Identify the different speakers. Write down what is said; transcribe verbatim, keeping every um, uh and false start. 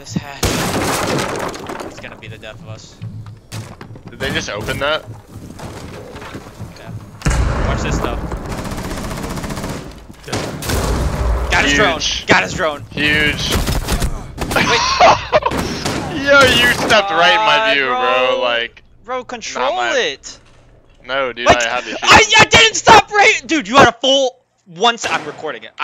Speaker 1: this hatch. It's gonna be the death of us.
Speaker 2: Did they just open that?
Speaker 1: Okay. Watch this though. Got his drone. Got his drone.
Speaker 2: Huge.
Speaker 1: Wait.
Speaker 2: Yo, you stepped uh, right in my view, bro. bro. Like.
Speaker 1: Bro, control my... it.
Speaker 2: No, dude,
Speaker 1: like,
Speaker 2: I had to shoot.
Speaker 1: I, I didn't stop right. Dude, you had a full once. I'm recording it. I